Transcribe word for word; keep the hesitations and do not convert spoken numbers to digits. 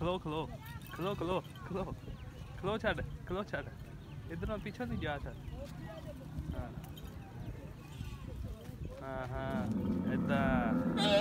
ਖਲੋ ਖਲੋ ਖਲੋ ਖਲੋ ਖਲੋ ਖਲੋ ਛੱਡ ਖਲੋ ਛੱਡ ਇੱਧਰੋਂ ਪਿੱਛੋਂ ਦੀ ਜਾ ਛੱਡ ਹਾਂ ਹਾਂ ਹਾਂ ਏਦਾਂ